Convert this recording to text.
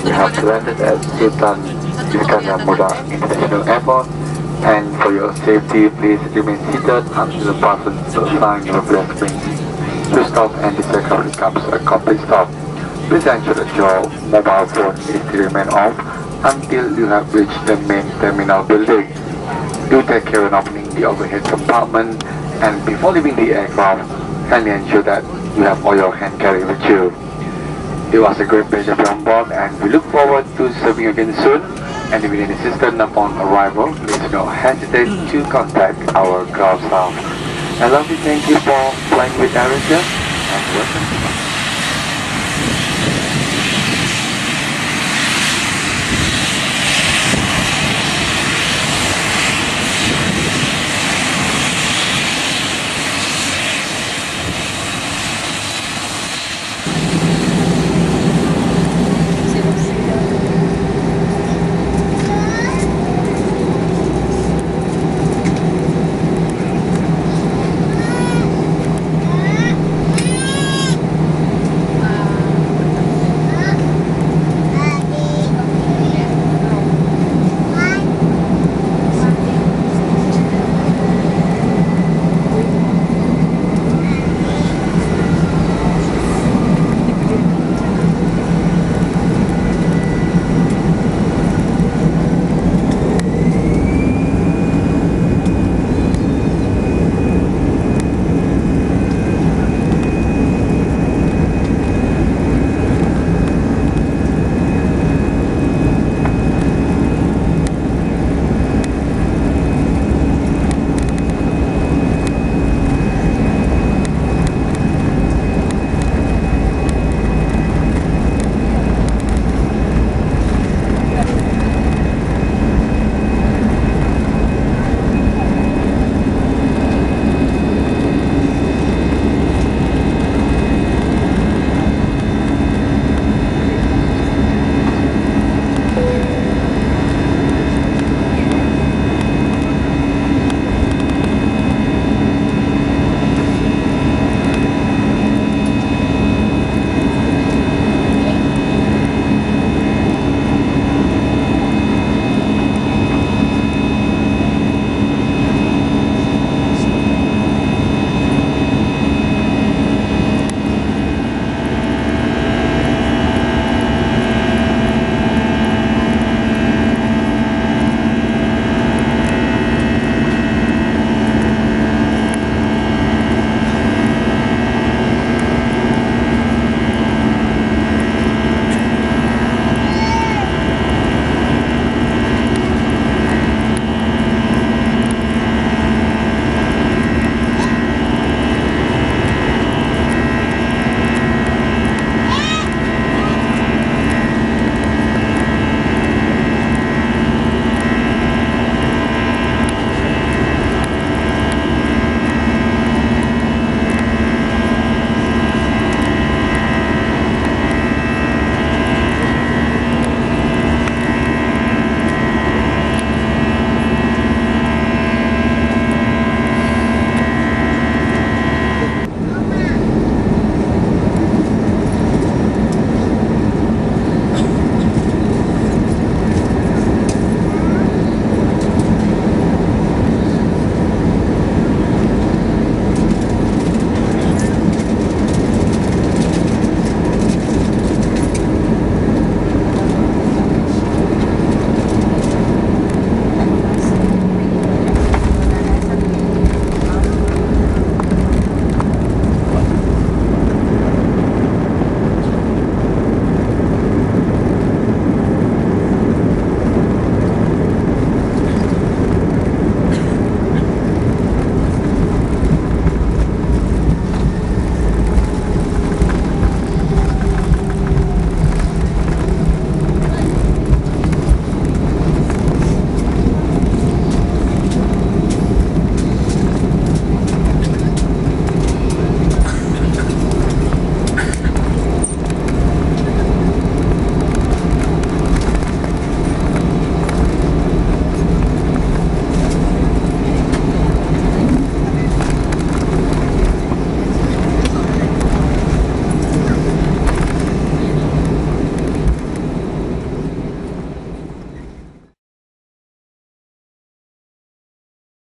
We have landed at Sultan Iskandar Muda International Airport, and for your safety, please remain seated until the person to assign your blessings to stop and the aircraft becomes a complete stop. Please ensure that your mobile phone is to remain off until you have reached the main terminal building. Do take care when opening the overhead compartment, and before leaving the aircraft, kindly ensure that you have all your hand carry with you. It was a great pleasure to be on board, and we look forward to serving you again soon. And if you need assistance upon arrival, please do not hesitate to contact our ground staff. I'd love to thank you for flying with AirAsia, and welcome.